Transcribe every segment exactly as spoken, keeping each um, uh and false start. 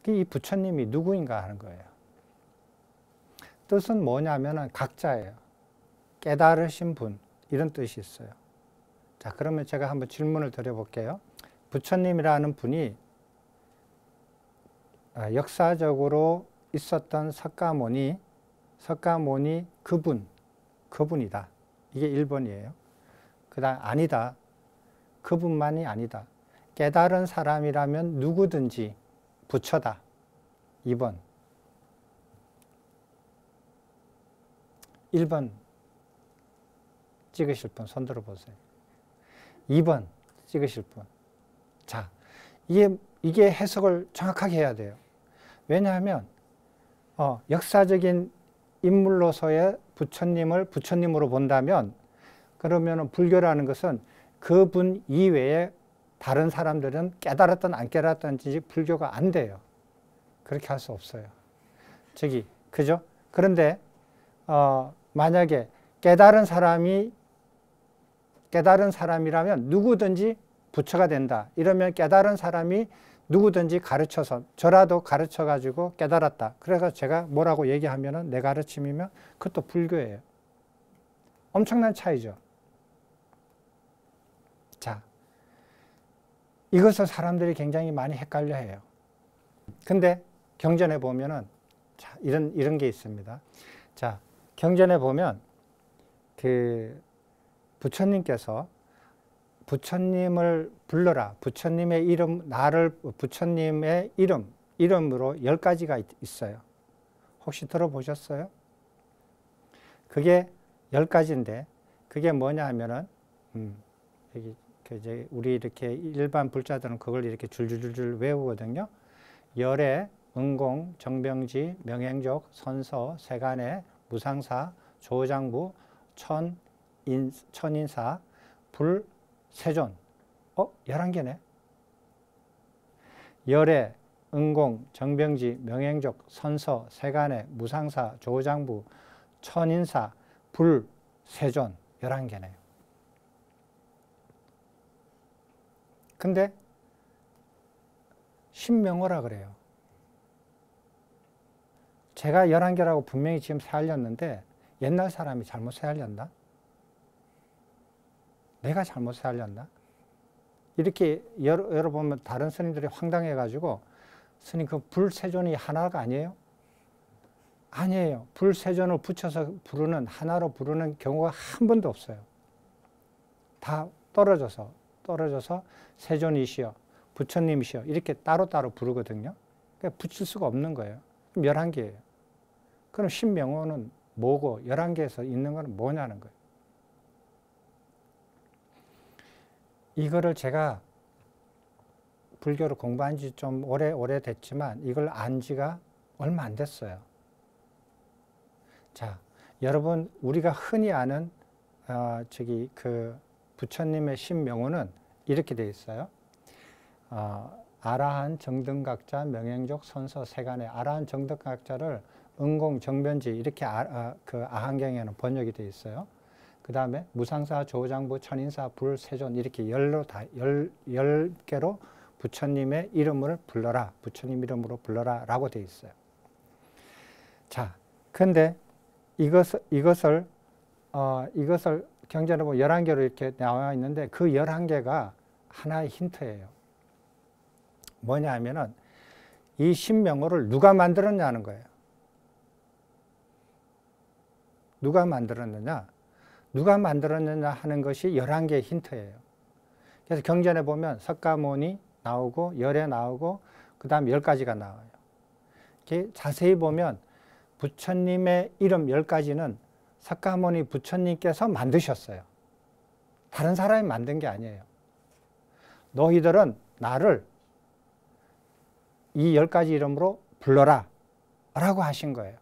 이 부처님이 누구인가 하는 거예요. 뜻은 뭐냐면은 각자예요. 깨달으신 분, 이런 뜻이 있어요. 자, 그러면 제가 한번 질문을 드려볼게요. 부처님이라는 분이 역사적으로 있었던 석가모니, 석가모니 그분, 그분이다. 이게 일 번이에요. 그 다음 아니다. 그분만이 아니다. 깨달은 사람이라면 누구든지 부처다. 이 번. 일 번 찍으실 분 손 들어보세요. 이 번 찍으실 분. 자, 이게, 이게 해석을 정확하게 해야 돼요. 왜냐하면 어, 역사적인 인물로서의 부처님을 부처님으로 본다면 그러면 불교라는 것은 그분 이외에 다른 사람들은 깨달았든 안 깨달았든지 불교가 안 돼요. 그렇게 할 수 없어요. 저기, 그죠? 그런데 어, 만약에 깨달은 사람이 깨달은 사람이라면 누구든지 부처가 된다. 이러면 깨달은 사람이 누구든지 가르쳐서 저라도 가르쳐가지고 깨달았다. 그래서 제가 뭐라고 얘기하면은 내 가르침이면 그것도 불교예요. 엄청난 차이죠. 자, 이것을 사람들이 굉장히 많이 헷갈려 해요. 근데 경전에 보면은 자, 이런, 이런 게 있습니다. 자, 경전에 보면 그 부처님께서 부처님을 불러라. 부처님의 이름, 나를, 부처님의 이름, 이름으로 열 가지가 있어요. 혹시 들어보셨어요? 그게 열 가지인데, 그게 뭐냐 하면은, 음, 여기, 그 이제 우리 이렇게 일반 불자들은 그걸 이렇게 줄줄줄 외우거든요. 열애, 응공, 정병지, 명행족, 선서, 세간의, 무상사, 조장부, 천, 인, 천인사, 불, 세존. 어? 열한 개네. 열애, 응공, 정병지, 명행족, 선서, 세간의, 무상사, 조장부, 천인사, 불, 세존. 열한 개네요. 근데 신명호라 그래요. 제가 열한 개라고 분명히 지금 세알렸는데 옛날 사람이 잘못 세알렸나? 내가 잘못 세알렸나? 이렇게 여러, 여러분 다른 스님들이 황당해가지고 스님 그 불세존이 하나가 아니에요? 아니에요. 불세존을 붙여서 부르는 하나로 부르는 경우가 한 번도 없어요. 다 떨어져서 떨어져서 세존이시여 부처님이시여 이렇게 따로따로 부르거든요. 그러니까 붙일 수가 없는 거예요. 그럼 열한 개예요. 그럼 신명호는 뭐고 열한 개에서 있는 건 뭐냐는 거예요. 이거를 제가 불교를 공부한 지 좀 오래, 오래 됐지만 이걸 안 지가 얼마 안 됐어요. 자, 여러분, 우리가 흔히 아는, 어, 저기, 그, 부처님의 신명호는 이렇게 되어 있어요. 어, 아라한 정등각자 명행족 선서 세간의 아라한 정등각자를 응공 정변지 이렇게 아, 아, 그 아한경에는 번역이 되어 있어요. 그 다음에 무상사, 조장부, 천인사, 불, 세존 이렇게 열로 다, 열, 열 개로 부처님의 이름을 불러라. 부처님 이름으로 불러라. 라고 되어 있어요. 자, 근데 이것을, 이것을, 어, 이것을 경전에 보면 열한 개로 이렇게 나와 있는데 그 열한 개가 하나의 힌트예요. 뭐냐 하면은 이 신명호를 누가 만들었냐는 거예요. 누가 만들었느냐? 누가 만들었느냐 하는 것이 열한 개의 힌트예요. 그래서 경전에 보면 석가모니 나오고 열애 나오고 그 다음 열 가지가 나와요. 이렇게 자세히 보면 부처님의 이름 열 가지는 석가모니 부처님께서 만드셨어요. 다른 사람이 만든 게 아니에요. 너희들은 나를 이 열 가지 이름으로 불러라 라고 하신 거예요.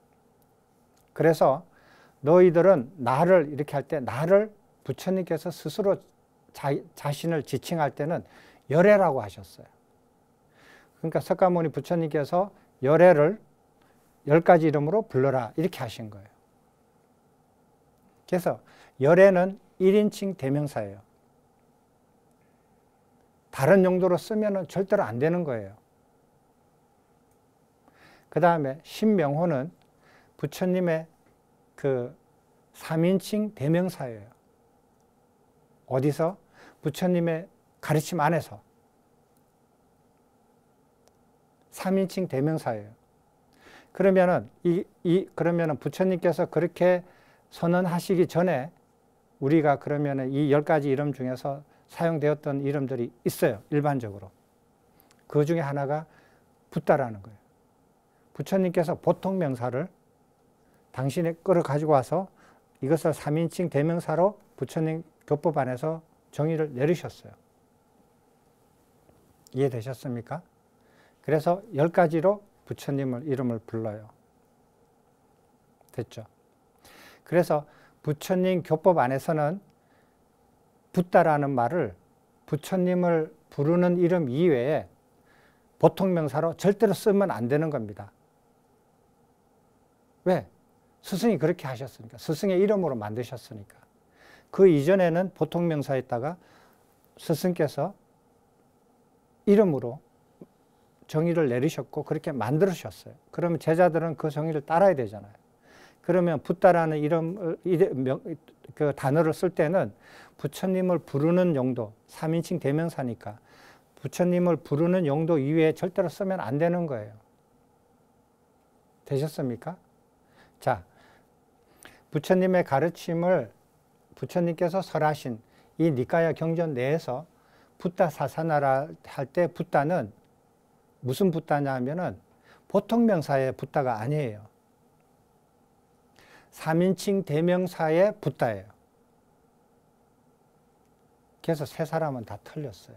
그래서 너희들은 나를 이렇게 할 때 나를 부처님께서 스스로 자, 자신을 지칭할 때는 열애라고 하셨어요. 그러니까 석가모니 부처님께서 열애를 열 가지 이름으로 불러라 이렇게 하신 거예요. 그래서 열애는 일 인칭 대명사예요. 다른 용도로 쓰면 절대로 안 되는 거예요. 그 다음에 신명호는 부처님의 그 삼인칭 대명사예요. 어디서? 부처님의 가르침 안에서. 삼인칭 대명사예요. 그러면은, 이, 이, 그러면은 부처님께서 그렇게 선언하시기 전에 우리가 그러면은 이 열 가지 이름 중에서 사용되었던 이름들이 있어요. 일반적으로. 그 중에 하나가 붓다라는 거예요. 부처님께서 보통 명사를 당신의 거를 가지고 와서 이것을 삼인칭 대명사로 부처님 교법 안에서 정의를 내리셨어요. 이해되셨습니까? 그래서 열 가지로 부처님을 이름을 불러요. 됐죠? 그래서 부처님 교법 안에서는 붓다라는 말을 부처님을 부르는 이름 이외에 보통 명사로 절대로 쓰면 안 되는 겁니다. 왜? 스승이 그렇게 하셨으니까. 스승의 이름으로 만드셨으니까. 그 이전에는 보통 명사에다가 스승께서 이름으로 정의를 내리셨고 그렇게 만들으셨어요. 그러면 제자들은 그 정의를 따라야 되잖아요. 그러면 붓다라는 이름을, 그 단어를 쓸 때는 부처님을 부르는 용도, 삼인칭 대명사니까 부처님을 부르는 용도 이외에 절대로 쓰면 안 되는 거예요. 되셨습니까? 자, 부처님의 가르침을 부처님께서 설하신 이 니까야 경전 내에서 붓다 사사나라 할 때 붓다는 무슨 붓다냐 하면은 보통 명사의 붓다가 아니에요. 삼인칭 대명사의 붓다예요. 그래서 세 사람은 다 틀렸어요.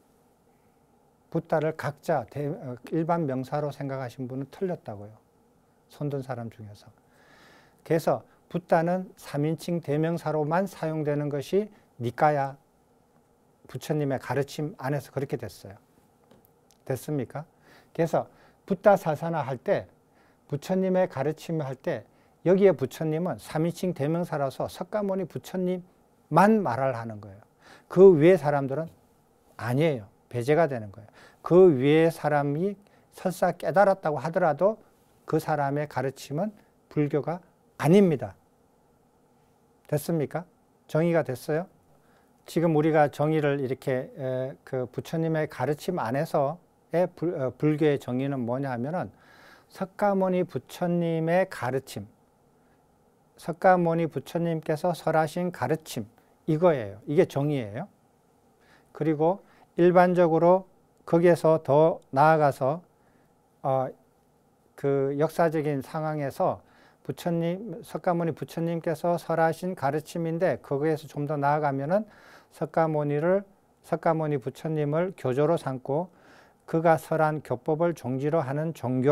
붓다를 각자 대, 일반 명사로 생각하신 분은 틀렸다고요. 손든 사람 중에서. 그래서 붓다는 삼인칭 대명사로만 사용되는 것이 니까야 부처님의 가르침 안에서 그렇게 됐어요. 됐습니까? 그래서 붓다 사사나 할 때 부처님의 가르침을 할 때 여기에 부처님은 삼인칭 대명사라서 석가모니 부처님만 말을 하는 거예요. 그 위에 사람들은 아니에요. 배제가 되는 거예요. 그 위에 사람이 설사 깨달았다고 하더라도 그 사람의 가르침은 불교가 아닙니다. 됐습니까? 정의가 됐어요? 지금 우리가 정의를 이렇게 에, 그 부처님의 가르침 안에서의 불, 어, 불교의 정의는 뭐냐 하면은 석가모니 부처님의 가르침, 석가모니 부처님께서 설하신 가르침, 이거예요. 이게 정의예요. 그리고 일반적으로 거기에서 더 나아가서 어, 그 역사적인 상황에서 부처님, 석가모니 부처님께서 설하신 가르침인데 거기에서 좀 더 나아가면은 석가모니를, 석가모니 부처님을 교조로 삼고 그가 설한 교법을 종지로 하는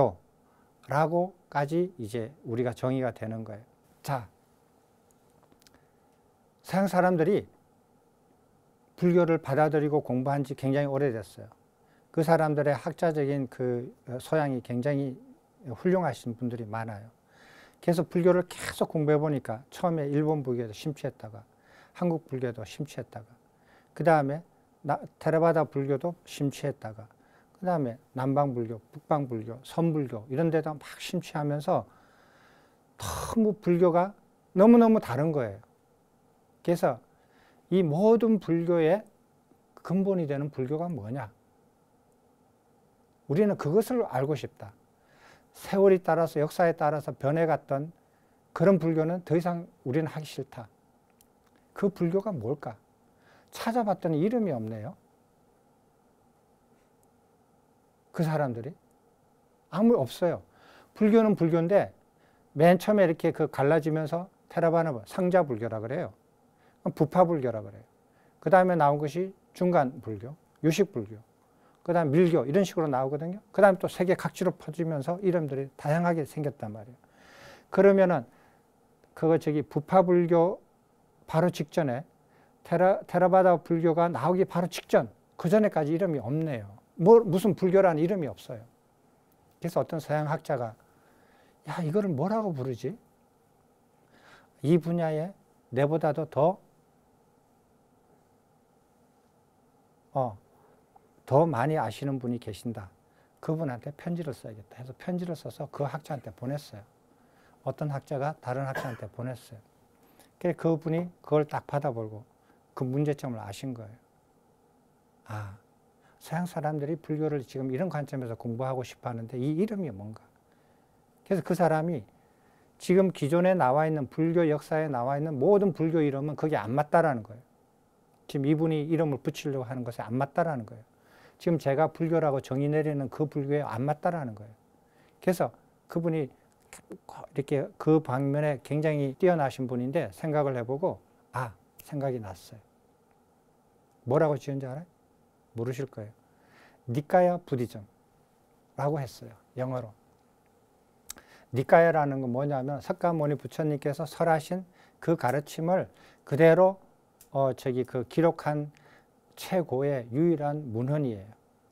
종교라고까지 이제 우리가 정의가 되는 거예요. 자, 서양 사람들이 불교를 받아들이고 공부한 지 굉장히 오래됐어요. 그 사람들의 학자적인 그 소양이 굉장히 훌륭하신 분들이 많아요. 그래서 불교를 계속 공부해 보니까 처음에 일본 불교에도 심취했다가 한국 불교도 심취했다가 그 다음에 테라바다 불교도 심취했다가 그 다음에 남방 불교, 북방 불교, 선불교 이런 데도 막 심취하면서 너무 불교가 너무너무 다른 거예요. 그래서 이 모든 불교의 근본이 되는 불교가 뭐냐? 우리는 그것을 알고 싶다. 세월이 따라서 역사에 따라서 변해갔던 그런 불교는 더 이상 우리는 하기 싫다. 그 불교가 뭘까? 찾아봤더니 이름이 없네요. 그 사람들이 아무 없어요. 불교는 불교인데 맨 처음에 이렇게 그 갈라지면서 테라바나 상자 불교라 그래요. 부파 불교라 그래요. 그 다음에 나온 것이 중간 불교, 유식 불교, 그 다음 밀교 이런 식으로 나오거든요. 그 다음 또 세계 각지로 퍼지면서 이름들이 다양하게 생겼단 말이에요. 그러면은 그거 저기 부파 불교 바로 직전에 테라, 테라바다 불교가 나오기 바로 직전, 그 전에까지 이름이 없네요. 뭐, 무슨 불교라는 이름이 없어요. 그래서 어떤 서양 학자가 야, 이거를 뭐라고 부르지? 이 분야에 내보다도 더, 어, 더 많이 아시는 분이 계신다. 그분한테 편지를 써야겠다 해서 편지를 써서 그 학자한테 보냈어요. 어떤 학자가 다른 학자한테 보냈어요. 그래서 그분이 그걸 딱 받아보고 그 문제점을 아신 거예요. 아, 서양 사람들이 불교를 지금 이런 관점에서 공부하고 싶어 하는데 이 이름이 뭔가. 그래서 그 사람이 지금 기존에 나와 있는 불교 역사에 나와 있는 모든 불교 이름은 그게 안 맞다라는 거예요. 지금 이분이 이름을 붙이려고 하는 것에 안 맞다라는 거예요. 지금 제가 불교라고 정의 내리는 그 불교에 안 맞다라는 거예요. 그래서 그분이 이렇게 그 방면에 굉장히 뛰어나신 분인데 생각을 해보고 아, 생각이 났어요. 뭐라고 지은지 알아요? 모르실 거예요. 니카야 부디즘라고 했어요. 영어로. 니카야라는 건 뭐냐면 석가모니 부처님께서 설하신 그 가르침을 그대로 어 저기 그 기록한 최고의 유일한 문헌이에요.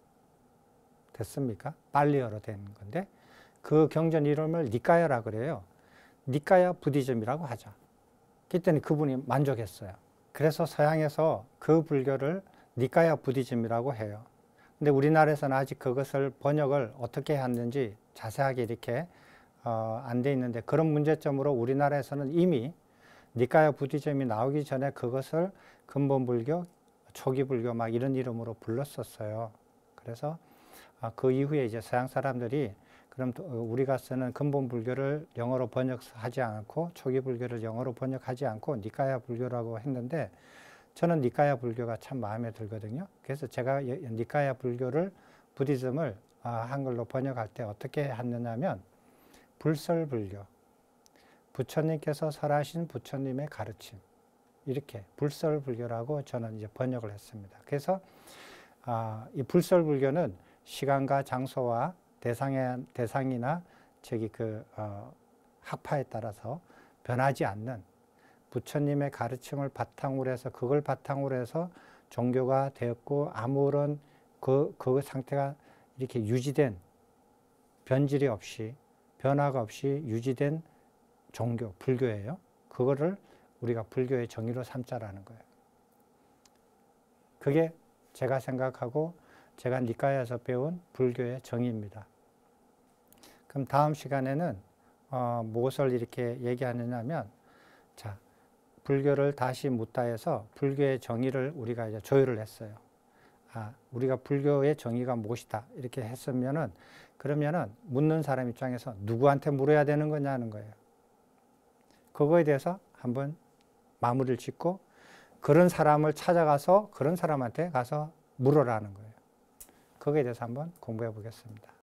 됐습니까? 빨리어로 된 건데 그 경전 이름을 니카야라 그래요. 니카야 부디즘이라고 하자. 그랬더니 그분이 만족했어요. 그래서 서양에서 그 불교를 니카야 부디즘이라고 해요. 근데 우리나라에서는 아직 그것을 번역을 어떻게 했는지 자세하게 이렇게 어, 안 돼 있는데 그런 문제점으로 우리나라에서는 이미 니카야 부디즘이 나오기 전에 그것을 근본불교, 초기불교 막 이런 이름으로 불렀었어요. 그래서 아, 그 이후에 이제 서양 사람들이 그럼 우리가 쓰는 근본불교를 영어로 번역하지 않고 초기불교를 영어로 번역하지 않고 니카야 불교라고 했는데 저는 니카야 불교가 참 마음에 들거든요. 그래서 제가 니카야 불교를 부디즘을 한글로 번역할 때 어떻게 했느냐면 불설불교, 부처님께서 설하신 부처님의 가르침 이렇게 불설불교라고 저는 이제 번역을 했습니다. 그래서 아, 이 불설불교는 시간과 장소와 대상의, 대상이나 저기 그 어, 학파에 따라서 변하지 않는 부처님의 가르침을 바탕으로 해서 그걸 바탕으로 해서 종교가 되었고 아무런 그, 그 상태가 이렇게 유지된 변질이 없이 변화가 없이 유지된 종교, 불교예요. 그거를 우리가 불교의 정의로 삼자라는 거예요. 그게 제가 생각하고 제가 니카야에서 배운 불교의 정의입니다. 그럼 다음 시간에는 어, 무엇을 이렇게 얘기하느냐면 자, 불교를 다시 묻다 해서 불교의 정의를 우리가 이제 조율을 했어요. 아, 우리가 불교의 정의가 무엇이다 이렇게 했으면은 그러면은 묻는 사람 입장에서 누구한테 물어야 되는 거냐는 거예요. 그거에 대해서 한번 마무리를 짓고 그런 사람을 찾아가서 그런 사람한테 가서 물어라는 거예요. 거기에 대해서 한번 공부해 보겠습니다.